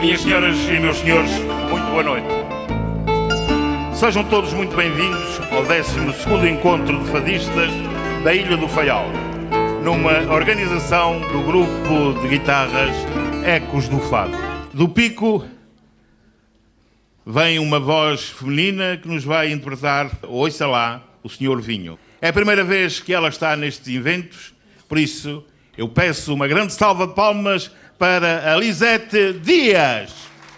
Minhas senhoras e meus senhores, muito boa noite. Sejam todos muito bem-vindos ao 12º Encontro de Fadistas da Ilha do Faial, numa organização do grupo de guitarras Ecos do Fado. Do Pico vem uma voz feminina que nos vai interpretar, ouça lá, o Senhor Vinho. É a primeira vez que ela está nestes eventos, por isso eu peço uma grande salva de palmas para a Lisete Dias.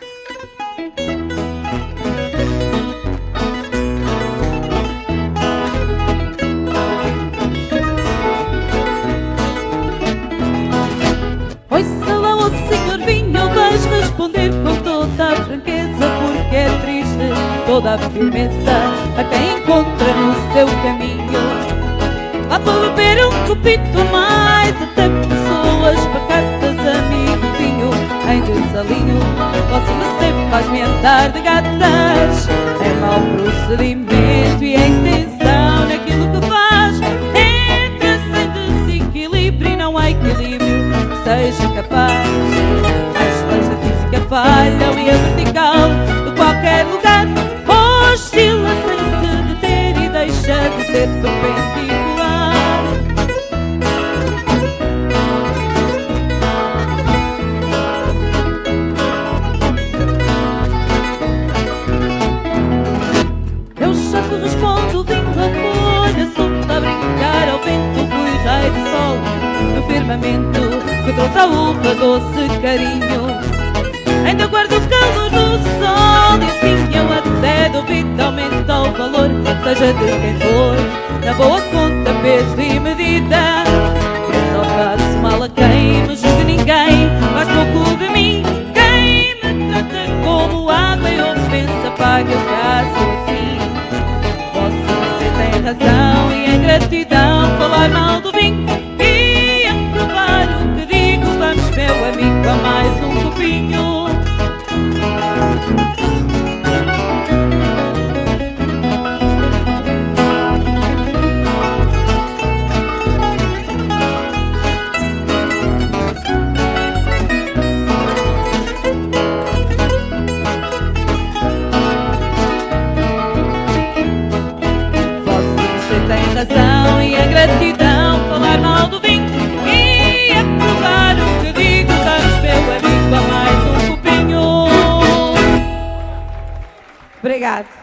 Ouça lá, o Senhor Vinho, vais responder com toda a franqueza, porque é triste toda a firmeza a quem encontra no seu caminho. Lá para beber um copito mais, até pessoas pacatas, amigo vinho, em desalinho, você sempre faz-me andar de gatas. É mau procedimento e a intenção naquilo que faz, entra-se em desequilíbrio e não há equilíbrio que seja capaz. As leis da física falham e a vertical de qualquer lugar oscila sem se deter e deixa de ser perpendicular. Eu já te respondo, vindo a folha solta a brincar ao vento, fui raio de sol no firmamento que trouxe a uva doce carinho. Ainda guardo o calor do sol e assim eu até duvido aumenta o valor, seja de quem for, na boa conta, peso e medida. Eu só faço mal a quem me julgue, ninguém faz pouco de mim. Quem me trata como água e ofensa paga, eu cá sou assim. Você tem razão e é gratidão falar mal do vinho e aprovar o que digo. Vamos, meu amigo, a mais um copinho. Tem razão e é gratidão falar mal do vinho e aprovar o que digo. Dá-nos, meu amigo, a mais um copinho. Obrigado.